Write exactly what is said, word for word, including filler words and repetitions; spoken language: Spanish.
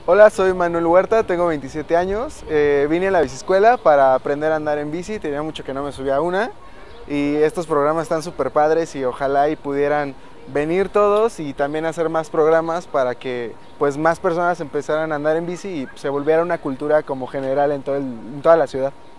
Hola, soy Manuel Huerta, tengo veintisiete años. Eh, vine a la biciescuela para aprender a andar en bici, tenía mucho que no me subía a una. Y estos programas están súper padres y ojalá y pudieran venir todos y también hacer más programas para que pues más personas empezaran a andar en bici y se volviera una cultura como general en, todo el, en toda la ciudad.